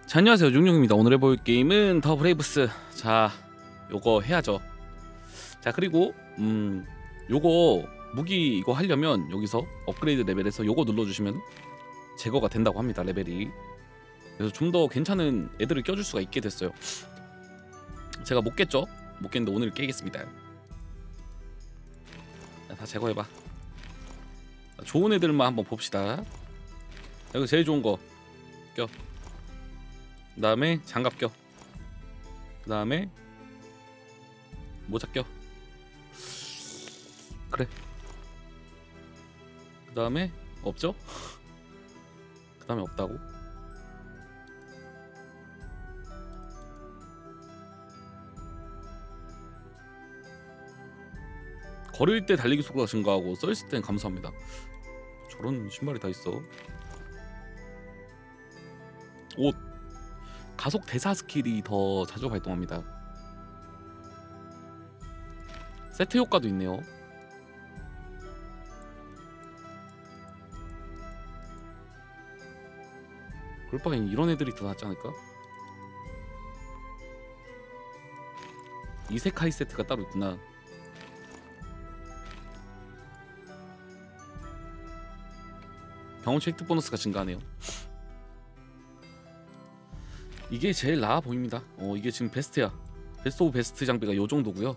자, 안녕하세요, 용용입니다. 오늘 해볼 게임은 더 브레이브스. 자, 요거 해야죠. 자, 그리고 요거 무기 이거 하려면 여기서 업그레이드 레벨에서 요거 눌러주시면 제거가 된다고 합니다, 레벨이. 그래서 좀 더 괜찮은 애들을 껴줄 수가 있게 됐어요. 제가 못 깼죠? 못 깼는데 오늘 깨겠습니다. 자, 다 제거해봐. 좋은 애들만 한번 봅시다. 여기 제일 좋은 거 껴. 그 다음에 장갑 껴. 그 다음에 모자 껴. 그래. 그 다음에 없죠? 그 다음에 없다고? 걸을 때 달리기 속도가 증가하고 써있을 땐 감소합니다. 저런 신발이 다 있어. 옷 가속 대사 스킬이 더 자주 발동합니다. 세트 효과도 있네요. 그럴 바엔 이런 애들이 더 낫지 않을까? 이세카이 세트가 따로 있구나. 경험치 획득 보너스가 증가하네요. 이게 제일 나아 보입니다. 이게 지금 베스트야. 베스트 오브 베스트 장비가 요 정도고요.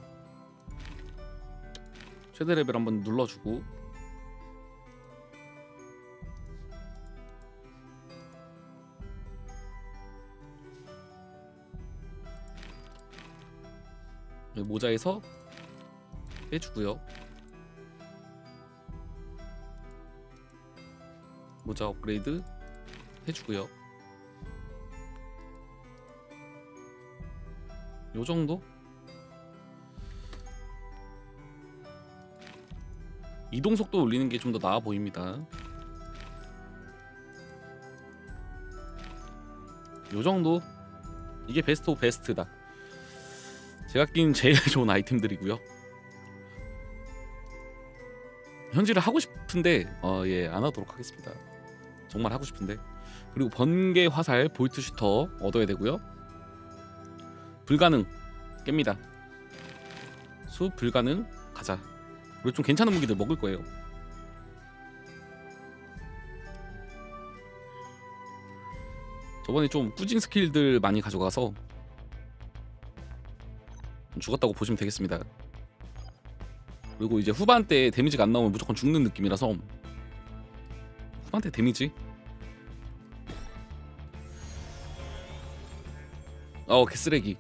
최대 레벨 한번 눌러주고 모자에서 빼주고요. 모자 업그레이드 해주고요. 요 정도? 이동 속도 올리는 게 좀 더 나아 보입니다. 요 정도? 이게 베스트 오브 베스트다. 제가 낀 제일 좋은 아이템들이고요. 현질을 하고 싶은데 예, 안 하도록 하겠습니다. 정말 하고 싶은데. 그리고 번개 화살 볼트 슈터 얻어야 되고요. 불가능 깹니다. 수 불가능 가자. 그리고 좀 괜찮은 무기들 먹을 거예요. 저번에 좀 꾸징 스킬들 많이 가져가서 죽었다고 보시면 되겠습니다. 그리고 이제 후반 때 데미지가 안 나오면 무조건 죽는 느낌이라서 후반 때 데미지 개쓰레기.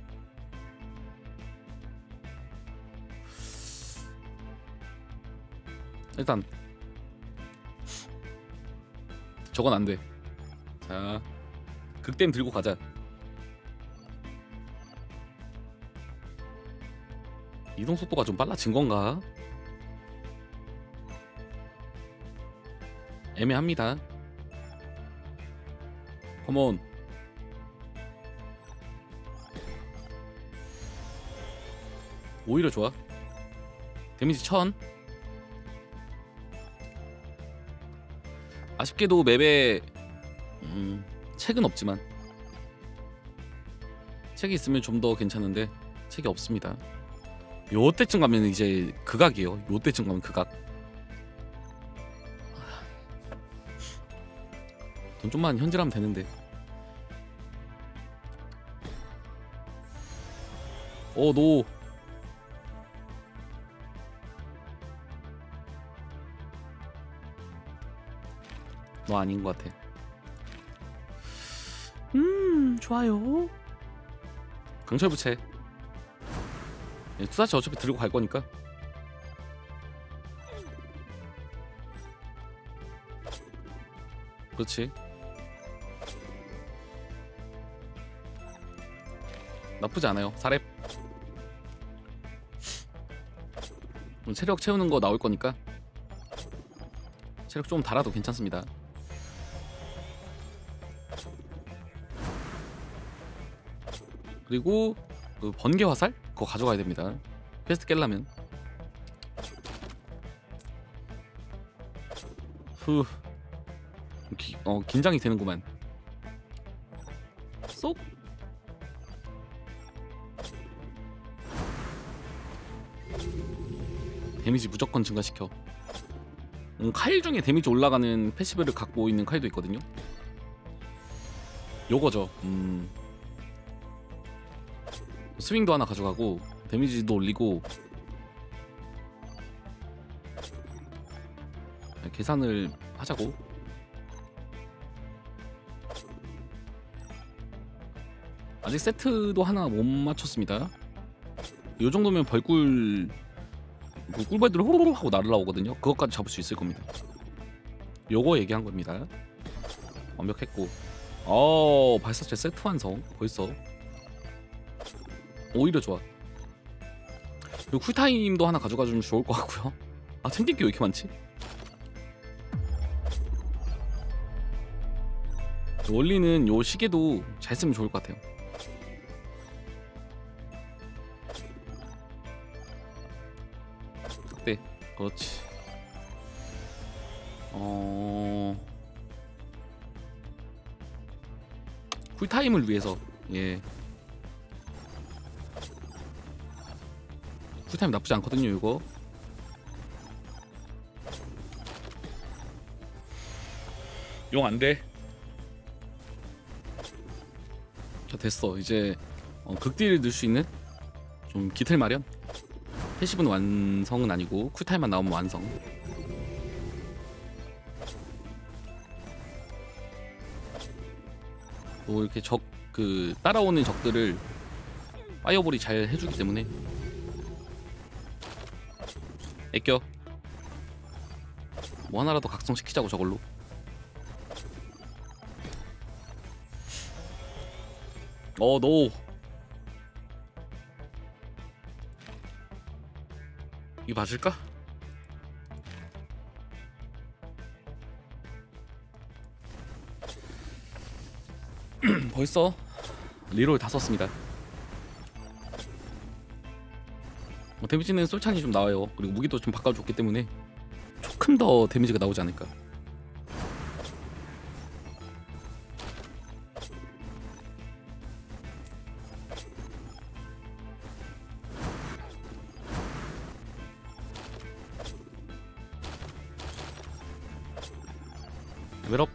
일단 저건 안 돼. 자, 극댐 들고 가자. 이동 속도가 좀 빨라진 건가? 애매합니다. 컴온. 오히려 좋아. 데미지 1000. 아쉽게도 맵에 책은 없지만 책이 있으면 좀 더 괜찮은데 책이 없습니다. 요때쯤 가면 이제 극악이에요. 요때쯤 가면 극악. 돈 좀만 현질하면 되는데. 노. 너 아닌 것 같아. 좋아요. 강철 부채. 투사치 어차피 들고 갈 거니까. 그렇지. 나쁘지 않아요. 4렙. 체력 채우는 거 나올 거니까 체력 좀 달아도 괜찮습니다. 그리고 그 번개 화살 그거 가져가야 됩니다. 퀘스트 깰라면. 긴장이 되는구만. 쏙. 데미지 무조건 증가시켜. 칼 중에 데미지 올라가는 패시브를 갖고 있는 칼도 있거든요. 요거죠. 스윙도 하나 가져가고 데미지도 올리고. 계산을 하자고. 아직 세트도 하나 못 맞췄습니다. 요 정도면 벌꿀 꿀벌들 호로록 하고 날아오거든요. 그것까지 잡을 수 있을 겁니다. 요거 얘기한 겁니다. 완벽했고. 발사체 세트 완성. 벌써 오히려 좋아. 그리고 쿨타임도 하나 가져가주면 좋을 것 같고요. 아, 챙길 게 왜 이렇게 많지? 원리는 요 시계도 잘 쓰면 좋을 것 같아요. 네, 그렇지. 쿨타임을 위해서. 예, 쿨타임 나쁘지 않거든요. 이거 용 안돼. 자, 됐어. 이제 극딜을 넣을 수 있는 좀 기틀 마련. 패시브는 완성은 아니고 쿨타임만 나오면 완성. 또 이렇게 따라오는 적들을 파이어볼이 잘 해주기 때문에. 애껴. 뭐 하나라도 각성시키자고 저걸로. 노. 이거 맞을까? 벌써 리롤 다 썼습니다. 데미지는 솔찬이 좀 나와요. 그리고 무기도 좀 바꿔줬기 때문에 조금 더 데미지가 나오지 않을까. 레벨업.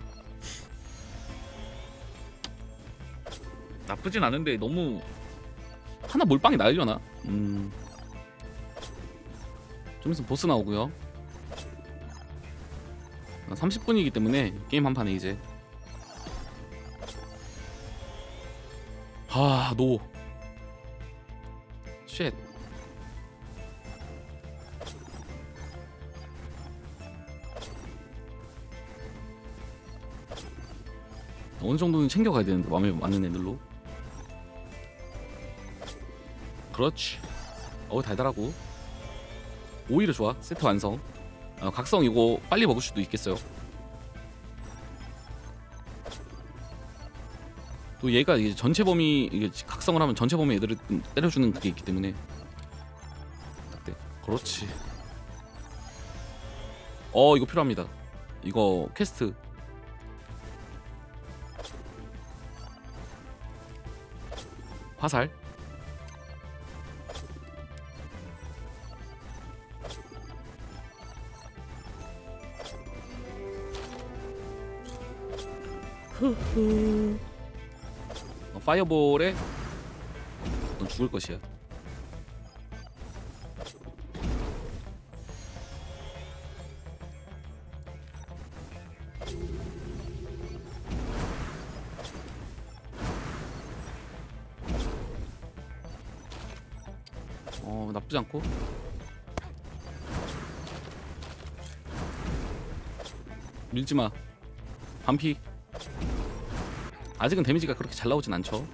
나쁘진 않은데 너무 하나 몰빵이 나으려나? 좀 있으면 보스 나오고요. 30분이기 때문에 게임 한 판에 이제. 노. 쉣. 어느 정도는 챙겨가야 되는데 마음에 맞는 애들로. 그렇지. 달달하고. 오히려 좋아. 세트 완성. 각성 이거 빨리 먹을 수도 있겠어요. 또 얘가 이제 전체 범위, 이게 각성을 하면 전체 범위 애들을 때려주는 그게 있기 때문에. 네, 그렇지. 이거 필요합니다. 이거 퀘스트. 화살. 파이어볼에 넌 죽을 것이야. 나쁘지 않고. 밀지마. 반피. 아직은 데미지가 그렇게 잘 나오진 않죠.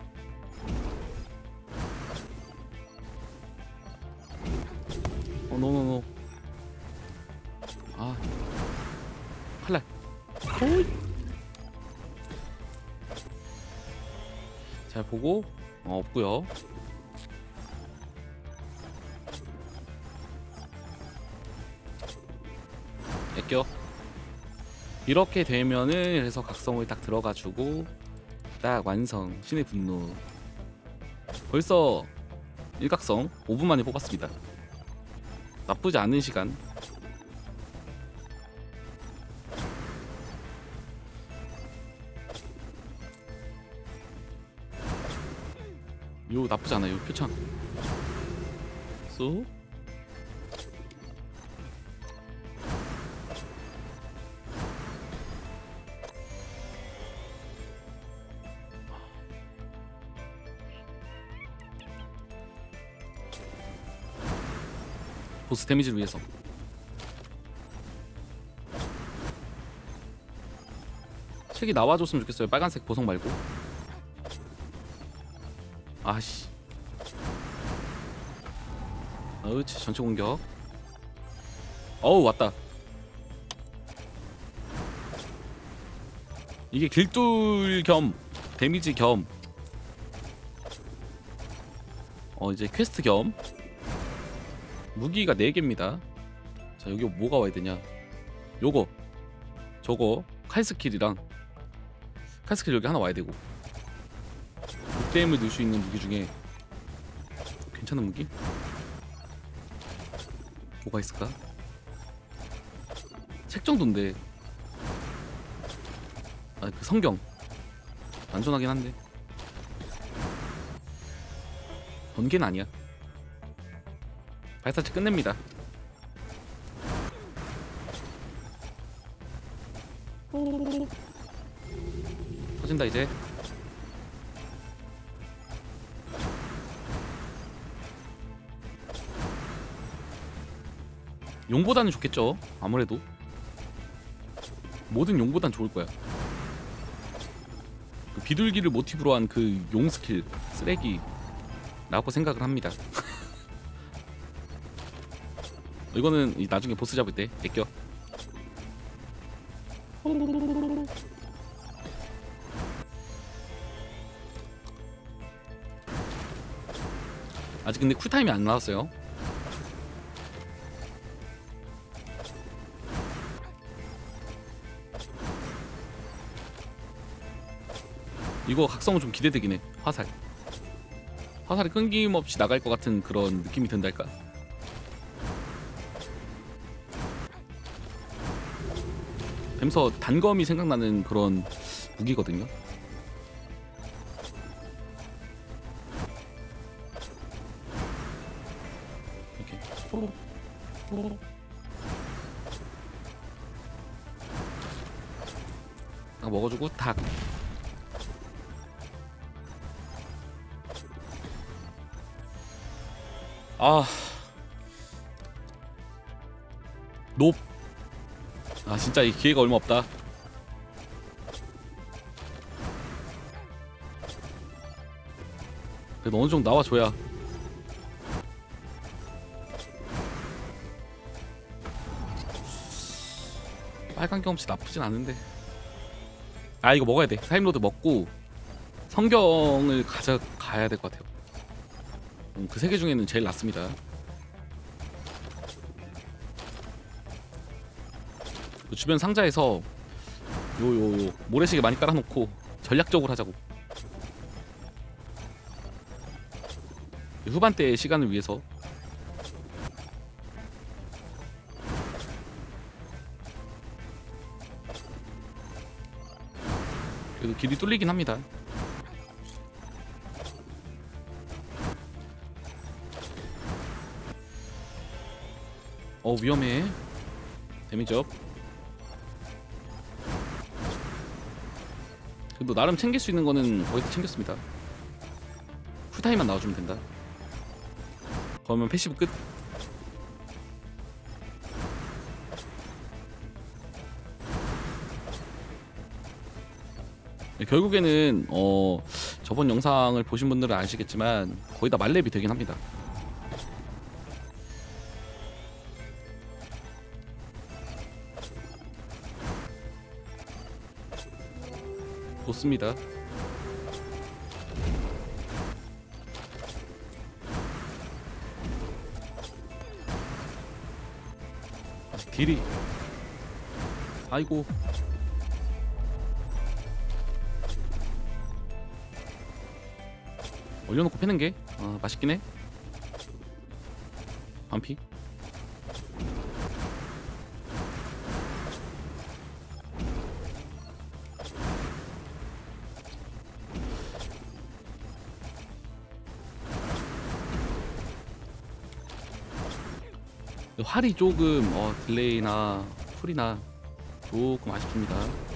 노노노. 칼날. 잘 보고. 없고요. 애껴. 이렇게 되면은 그래서 각성을 딱 들어가지고 딱 완성. 신의 분노. 벌써 일각성 5분 만에 뽑았습니다. 나쁘지 않은 시간. 요 나쁘지 않아요. 표창. 쏘. 보스 데미지를 위해서. 책이 나와줬으면 좋겠어요. 빨간색 보석 말고. 아씨. 어우치. 전체 공격. 어우 왔다. 이게 길뚫 겸 데미지 겸 이제 퀘스트 겸 무기가 4개입니다. 자 여기 뭐가 와야 되냐. 요거 저거 칼스킬이랑 칼스킬 여기 하나 와야 되고 늑대임을 넣을 수 있는 무기 중에 괜찮은 무기? 뭐가 있을까? 책 정도인데 그 성경 안전하긴 한데 번개는 아니야. 발사체 끝냅니다. 터진다 이제. 용보다는 좋겠죠. 아무래도 모든 용보단 좋을 거야. 그 비둘기를 모티브로 한 그 용 스킬 쓰레기라고 생각을 합니다. 이거는 나중에 보스 잡을 때 뺏겨. 아직 근데 쿨타임이 안 나왔어요. 이거 각성은 좀 기대되긴 해. 화살이 끊김없이 나갈 것 같은 그런 느낌이 든달까. 뱀서 단검이 생각나는 그런 무기거든요. 이렇게 딱 먹어주고 탁. 아, 높. 아 진짜 이 기회가 얼마 없다. 그래도 어느 정도 나와줘야. 빨간 경험치 나쁘진 않은데. 아 이거 먹어야 돼. 타임로드 먹고 성경을 가져가야 될 것 같아요. 그 세 개 중에는 제일 낫습니다. 주변 상자에서 요 모래시계 많이 깔아놓고 전략적으로 하자고. 후반대의 시간을 위해서. 그래도 길이 뚫리긴 합니다. 위험해. 데미지업. 그래도 나름 챙길 수 있는 거는 거의 다 챙겼습니다. 쿨타임만 나와주면 된다. 그러면 패시브 끝. 결국에는 저번 영상을 보신 분들은 아시겠지만 거의 다 말렙이 되긴 합니다. 좋습니다. 딜이 아이고 올려놓고 패는 게 맛있긴 해. 반피. 활이 조금 딜레이나 풀이나 조금 아쉽습니다.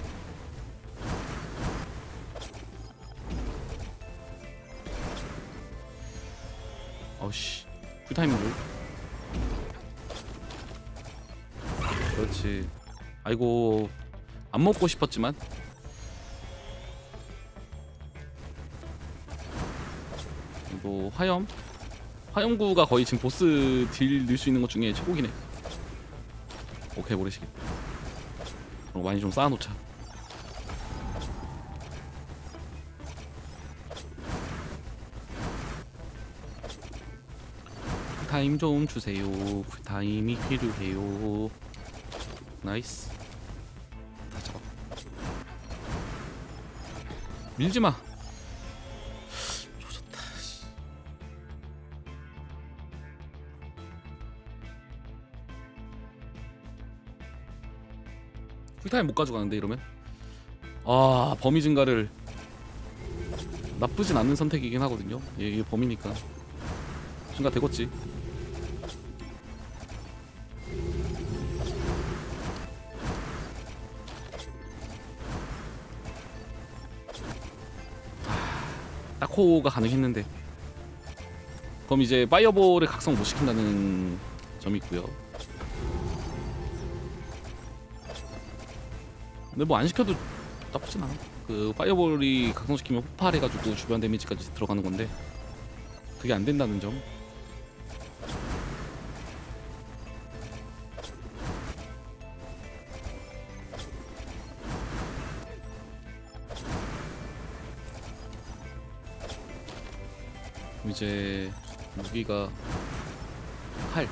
어우씨, 쿨타임을. 그렇지. 아이고, 안 먹고 싶었지만. 이거 화염구가 거의 지금 보스 딜 넣을 수 있는 것 중에 최고긴 해. 오케이, 모래시계. 그럼 많이 좀 쌓아놓자. 쿨타임 좀 주세요. 쿨타임이 필요해요. 나이스. 다 잡아. 밀지마. 조졌다. 쿨타임 못 가져가는데 이러면. 범위 증가를 나쁘진 않은 선택이긴 하거든요. 이게 범위니까 증가 되겠지. 딱호가 가능했는데. 그럼 이제 파이어볼을 각성 못 시킨다는 점이 있고요. 근데 뭐 안 시켜도 나쁘진 않아. 그 파이어볼이 각성시키면 폭발해가지고 주변 데미지까지 들어가는 건데 그게 안 된다는 점. 이제 무기가 칼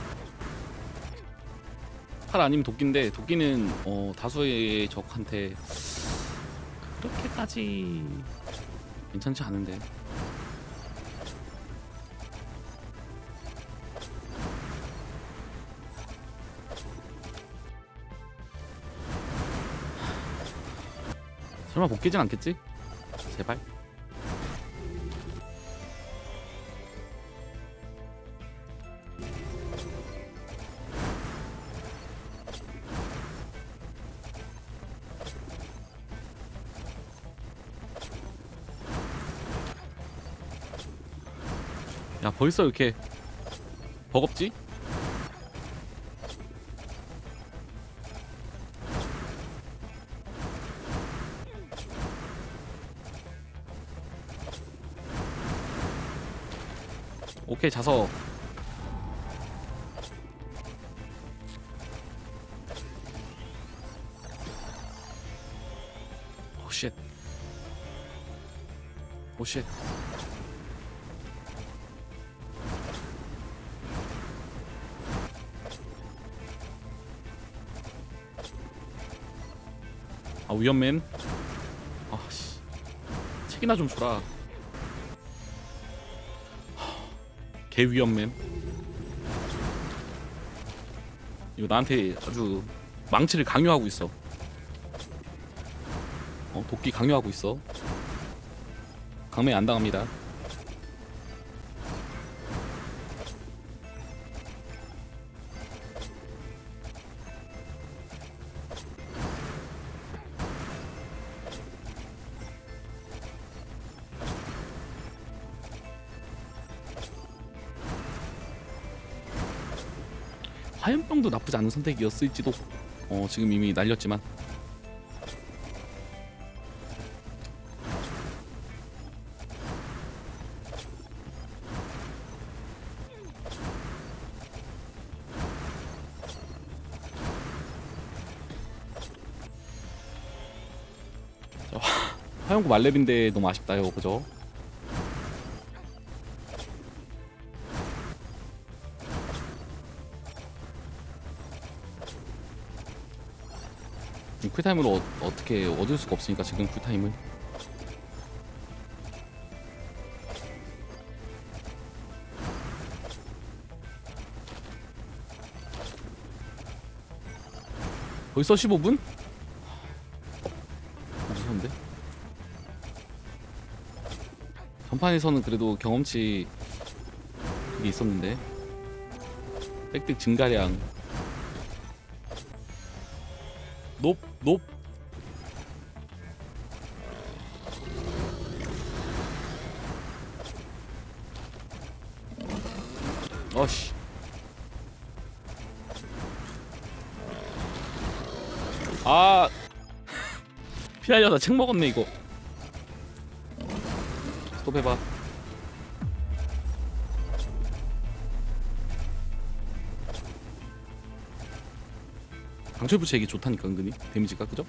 아니면 도끼인데, 도끼는 다수의 적한테 그렇게까지 괜찮지 않은데. 설마 못 깨진 않겠지? 제발. 야, 벌써 이렇게 버겁지? 오케이, 자석. 오쉣. 오쉣. 위험맨. 아씨, 책이나 좀 줘라. 개 위험맨. 이거 나한테 아주 망치를 강요하고 있어. 도끼 강요하고 있어. 강매 안 당합니다. 화염병도 나쁘지 않은 선택이었을지도. 지금 이미 날렸지만. 화염구 말렙인데 너무 아쉽다요, 그죠? 쿨타임으로 어떻게 얻을 수가 없으니까 지금 쿨타임을. 벌써 15분? 무서운데? 전판에서는 그래도 경험치 그게 있었는데 빽빽 증가량 높 어씨 아 피하려다 책 먹었네 이거. 스톱해봐. 강철부채 이게 좋다니까 은근히 데미지가 그죠?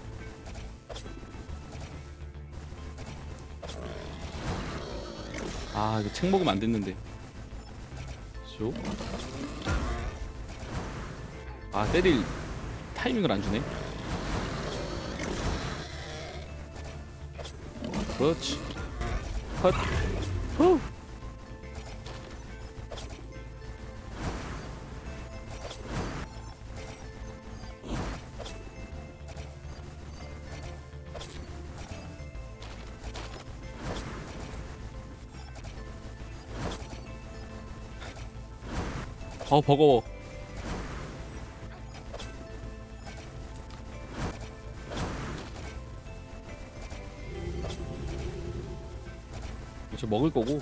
아 이거 책 먹으면 안 됐는데. 쇼. 아 때릴 타이밍을 안 주네. 그렇지. 컷. 후. 버거워. 저 먹을 거고.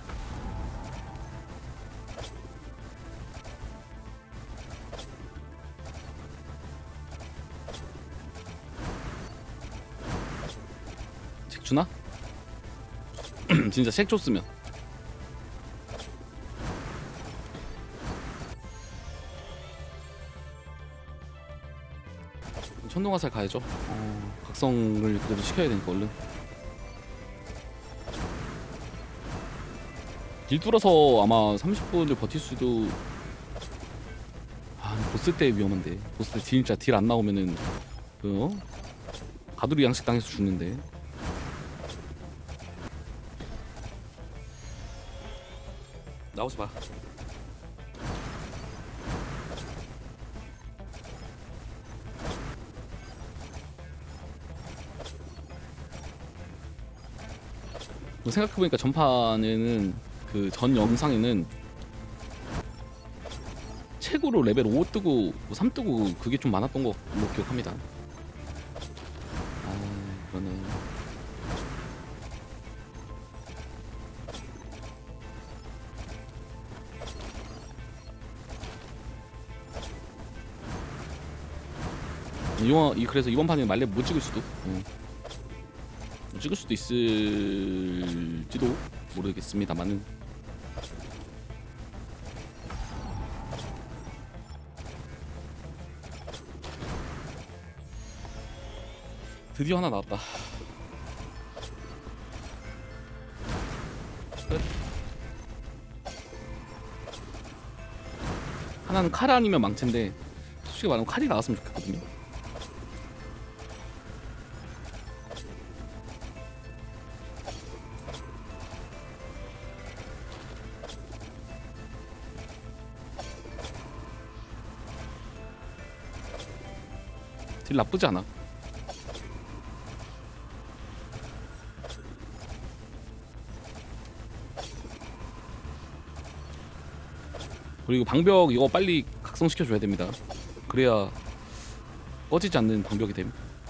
책 주나? 진짜 책 줬으면. 천둥화살 가야죠. 각성을 그래도 시켜야 되니까 얼른. 길 뚫어서 아마 30분을 버틸 수도. 아 보스 때 위험한데. 보스 때 진짜 딜 안 나오면은 가두리 양식 당해서 죽는데. 나오지 마. 생각해보니까 전판에는 그 전 영상에는 책으로 레벨 5 뜨고 3 뜨고 그게 좀 많았던 걸로 기억합니다. 아 그러네. 그래서 이번 판에 말렙 못 찍을 수도. 찍을 수도 있을지도 모르겠습니다만은. 드디어 하나 나왔다. 끝. 하나는 칼 아니면 망치인데 솔직히 말하면 칼이 나왔으면 좋겠거든요. 딜 나쁘지 않아. 그리고 방벽 이거 빨리 각성시켜줘야 됩니다. 그래야 꺼지지 않는 방벽이 됨.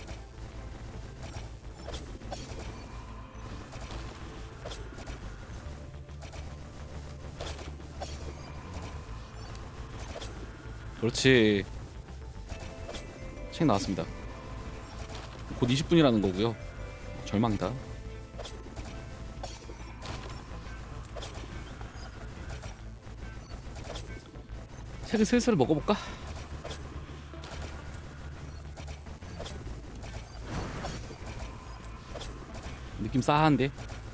그렇지. 책 나왔습니다. 곧 20분이라는 거고요. 절망이다. 책을 슬슬 먹어볼까? 느낌 싸한데?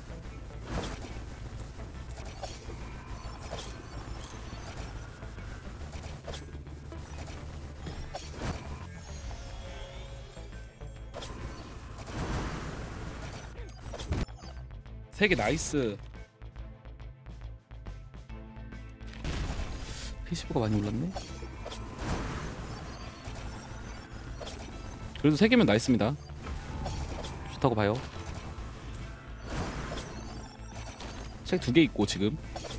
세 개 나이스. 페이시브가 많이 올랐네. 그래도 3개면 나있습니다. 좋다고 봐요. 책 2개 있고 지금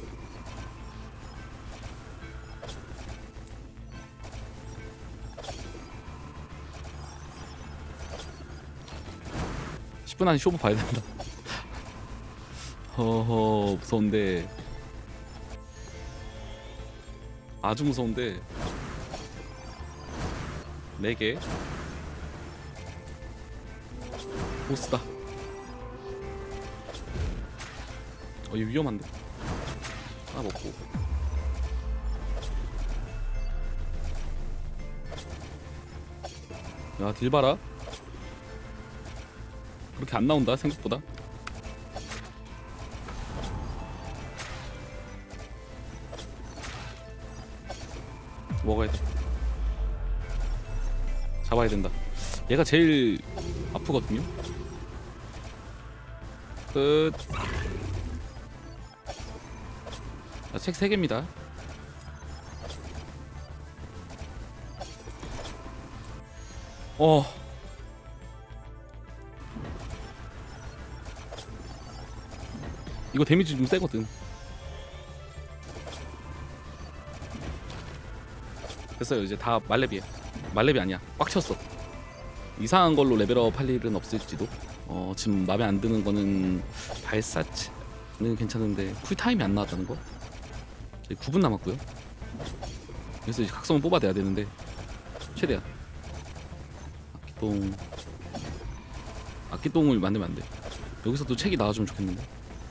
10분 안에 쇼부 봐야 된다. 허허 무서운데. 아주 무서운데. 4개 보스다. 이거 위험한데. 하나 먹고. 야 딜 봐라. 그렇게 안 나온다 생각보다. 먹어야 돼. 잡아야 된다. 얘가 제일 아프거든요. 끝. 자, 책 3개입니다. 이거 데미지 좀 세거든. 됐어요. 이제 다 말레비야. 말레비 아니야. 꽉 찼어. 이상한 걸로 레벨업 할 일은 없을지도. 지금 마음에 안 드는 거는 발사체는 괜찮은데 쿨타임이 안 나왔다는 거. 이제 9분 남았고요. 그래서 이제 각성을 뽑아내야 되는데 최대한 악기똥을 만들면 안 돼. 여기서 또 책이 나와주면 좋겠는데.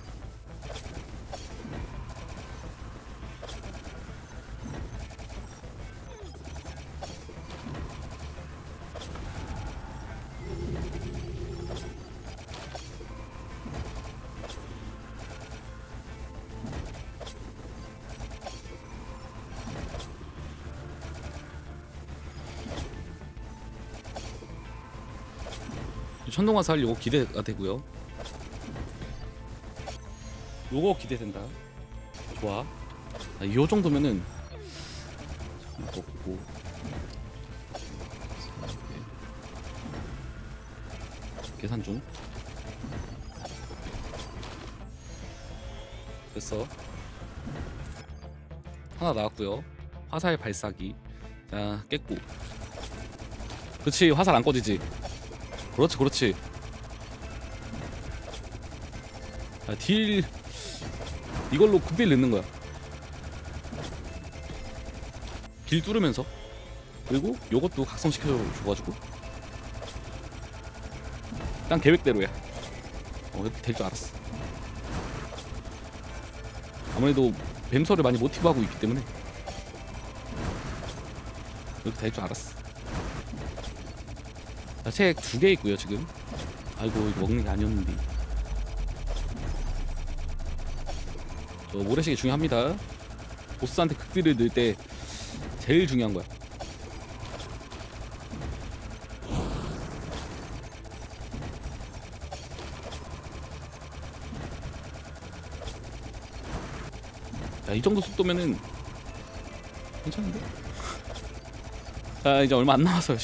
천둥화살 요거 기대가 되고요. 요거 기대된다. 좋아. 요 정도면은 먹고 계산 중. 됐어. 하나 나왔고요. 화살 발사기. 자 깼고. 그렇지 화살 안 꺼지지. 그렇지 그렇지. 딜 이걸로 급딜 넣는 거야. 길 뚫으면서. 그리고 요것도 각성시켜 줘가지고 난 계획대로야. 이렇게 될 줄 알았어. 아무래도 뱀서를 많이 모티브하고 있기 때문에 이렇게 될 줄 알았어. 책 2개 있고요 지금. 아이고 이거 먹는 게 아니었는데. 저 모래시계 중요합니다. 보스한테 극딜을 넣을 때 제일 중요한 거야. 자, 이 정도 속도면은 괜찮은데? 자 이제 얼마 안 남았어요.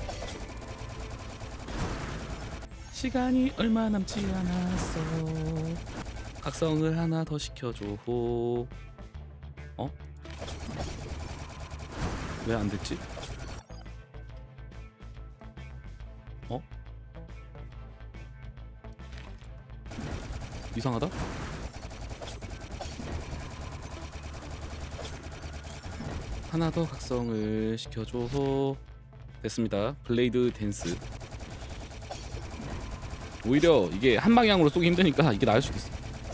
시간이 얼마 남지 않았어. 각성을 하나 더 시켜줘. 왜 안 됐지? 이상하다? 하나 더 각성을 시켜줘. 됐습니다. 블레이드 댄스. 오히려 이게 한 방향으로 쏘기 힘드니까 이게 나을 수도 있어.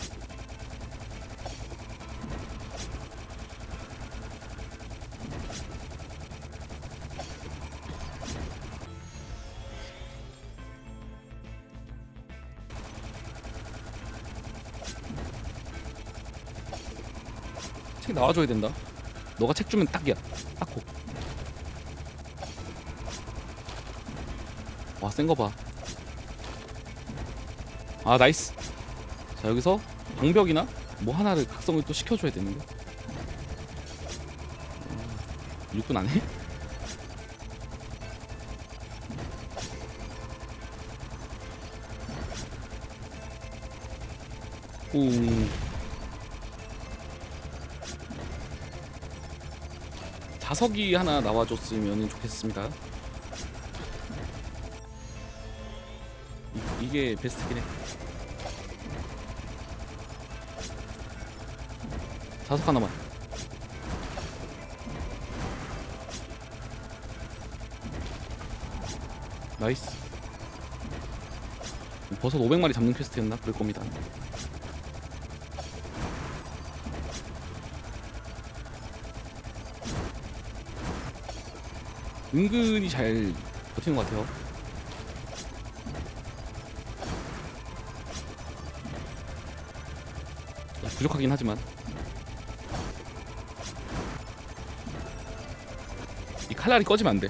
책 나와줘야 된다. 너가 책 주면 딱이야. 딱고. 와 센 거 봐. 아 나이스. 자 여기서 방벽이나 뭐 하나를 각성을 또 시켜줘야 되는데. 6분 안에? 꿍. 자석이 하나 나와줬으면 좋겠습니다. 이게 베스트긴 해. 자석 하나만. 나이스. 버섯 500마리 잡는 퀘스트였나? 그럴 겁니다. 은근히 잘 버티는 것 같아요. 부족하긴 하지만 이 칼날이 꺼지면 안 돼.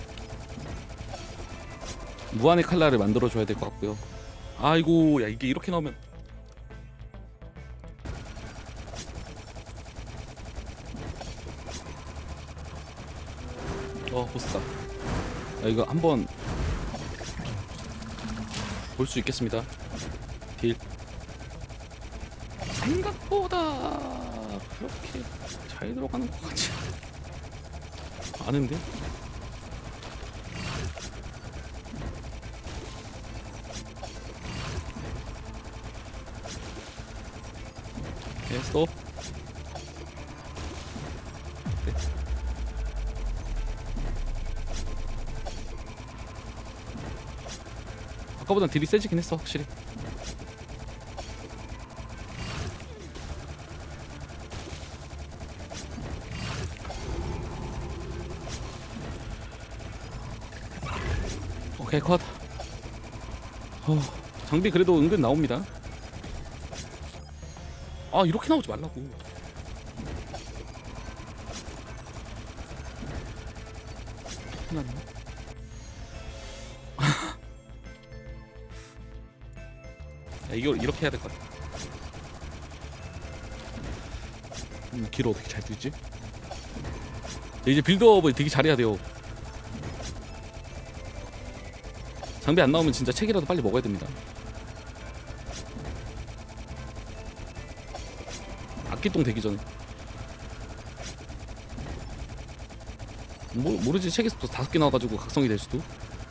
무한의 칼날을 만들어줘야 될 것 같고요. 아이고, 야, 이게 이렇게 나오면 보스다. 야, 이거 한번 볼 수 있겠습니다. 딜 생각보다 그렇게 잘 들어가는 것 같지 않은데? 스톱. 네. 아까보단 딜이 세지긴 했어, 확실히. 오케이, 컷. 장비 그래도 은근 나옵니다. 아, 이렇게 나오지 말라고. 야, 이거 이렇게 해야 될 것 같아. 길을 어떻게 잘 뛰지? 이제 빌드업을 되게 잘해야 돼요. 장비 안 나오면 진짜 책이라도 빨리 먹어야 됩니다. 악기똥 되기 전에. 모르지, 책에서 또 5개 나와가지고 각성이 될 수도.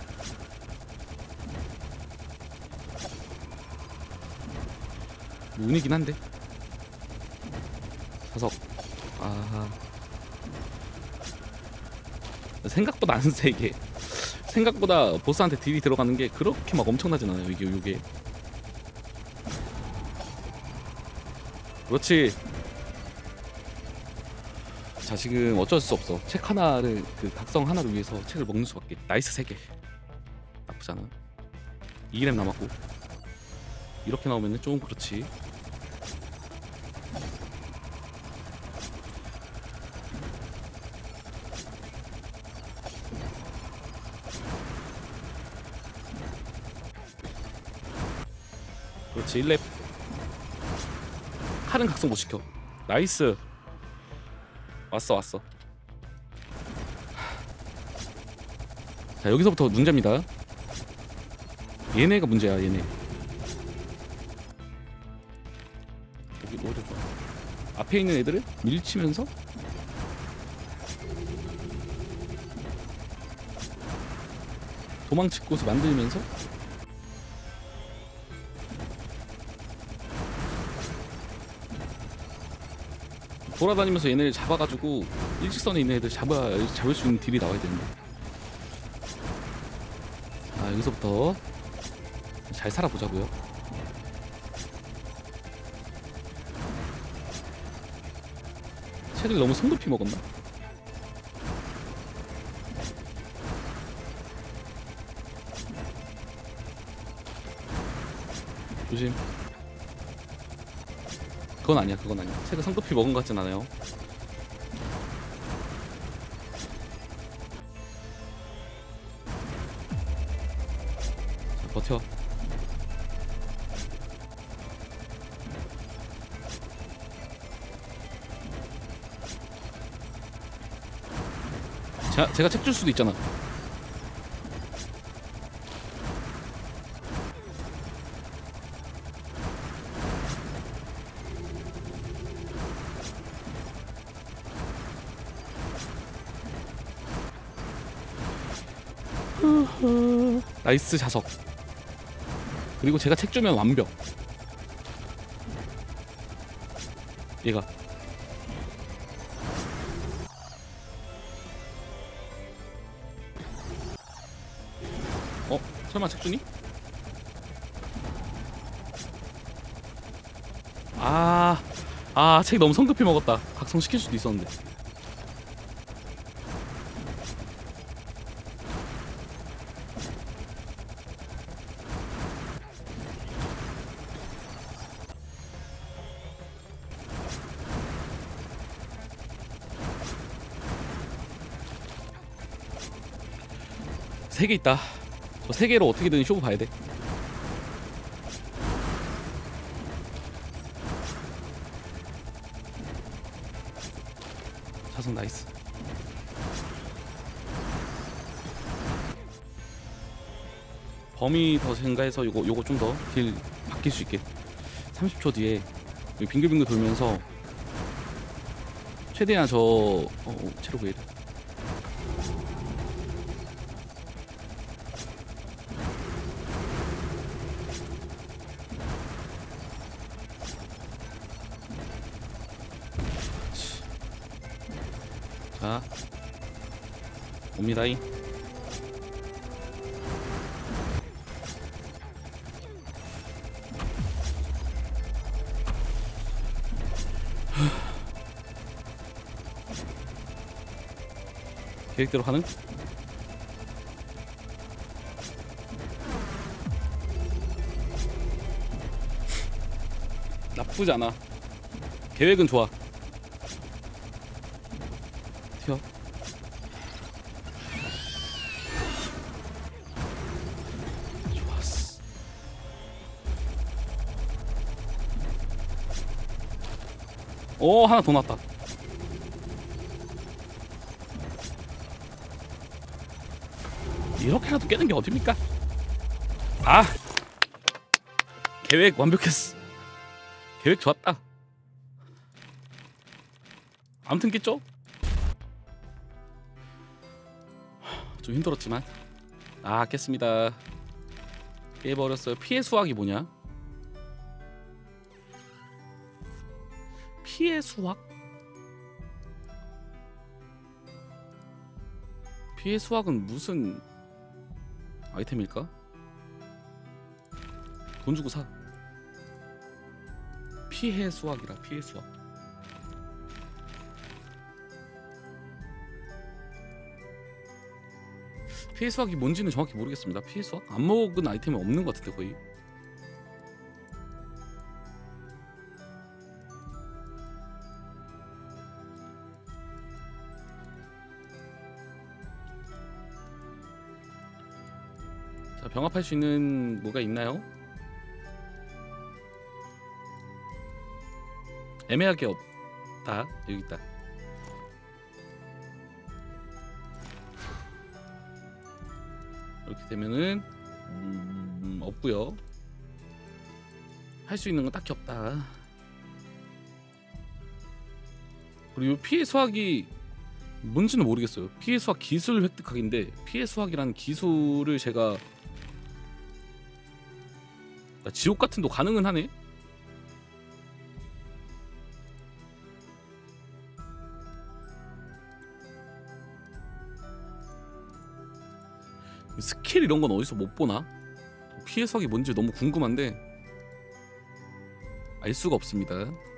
운이긴 한데. 자석. 아, 생각보다 안 세게. 생각보다 보스한테 딜이 들어가는 게 그렇게 막 엄청나진 않아요. 이게 그렇지. 자, 지금 어쩔 수 없어. 책 하나를, 그 각성 하나를 위해서 책을 먹는 수밖에. 나이스 3개. 나쁘지 않아. 2렘 남았고. 이렇게 나오면은 좀 그렇지. 그렇지. 1렙. 칼은 각성 못 시켜. 나이스. 왔어. 자, 여기서부터 문제입니다. 얘네가 문제야. 얘네. 여기 뭐를 봐. 앞에 있는 애들을 밀치면서 도망칠 곳을 만들면서 돌아다니면서 얘네를 잡아가지고 일직선에 있는 애들 잡을 수 있는 딜이 나와야 되는데. 아, 여기서부터 잘 살아보자고요. 책을 너무 성급히 먹었나? 조심. 그건 아니야. 책을 성급히 먹은 것 같진 않아요. 자, 버텨. 제가 책 줄 수도 있잖아. 나이스 자석. 그리고 제가 책 주면 완벽. 얘가 설마 책 주니? 책 너무 성급히 먹었다. 각성시킬 수도 있었는데. 세 개 있다. 저 세 개로 어떻게든 쇼부 봐야 돼. 자석 나이스. 범위 더 증가해서 요거 좀 더 딜 바뀔 수 있게. 30초 뒤에 빙글빙글 돌면서 최대한 체력 왜 이래? 자, 옵니다잉. 계획대로 가능? 나쁘지 않아. 계획은 좋아. 튀어. 좋았어. 오, 하나 더 났다. 이렇게라도 깨는 게 어딥니까? 계획 완벽했어. 계획 좋았다. 아무튼 깼죠? 좀 힘들었지만 깼습니다. 깨버렸어요. 피해 수확이 뭐냐? 피해 수확? 피해 수확은 무슨 아이템일까? 돈 주고 사. 피해 수확이라. 피해 수확. 피해 수확이 뭔지는 정확히 모르겠습니다. 피해 수확? 안 먹은 아이템이 없는 것 같은데 거의. 자, 병합할 수 있는 뭐가 있나요? 애매하게 없다. 여기 있다. 이렇게 되면은 없고요. 할 수 있는 건 딱히 없다. 그리고 피해 수확이 뭔지는 모르겠어요. 피해 수확 기술 획득하기인데 피해 수확이라는 기술을 제가 지옥 같은 도 가능은 하네. 스킬 이런 건 어디서 못 보나? 피해 수확이 뭔지 너무 궁금한데 알 수가 없습니다.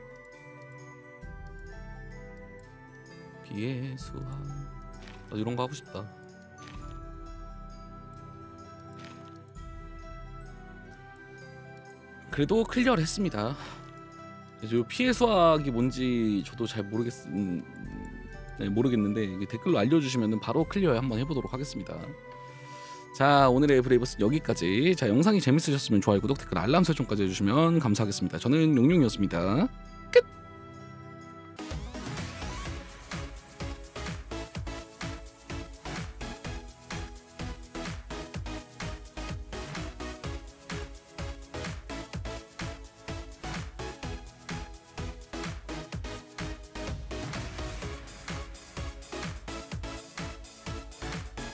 피해 수확. 나 이런 거 하고 싶다. 그래도 클리어를 했습니다. 이제 피해 수확이 뭔지 저도 잘 모르겠는데 댓글로 알려주시면 바로 클리어 한번 해보도록 하겠습니다. 자, 오늘의 브레이브스 여기까지. 자, 영상이 재밌으셨으면 좋아요, 구독, 댓글, 알람 설정까지 해주시면 감사하겠습니다. 저는 용용이었습니다. 끝!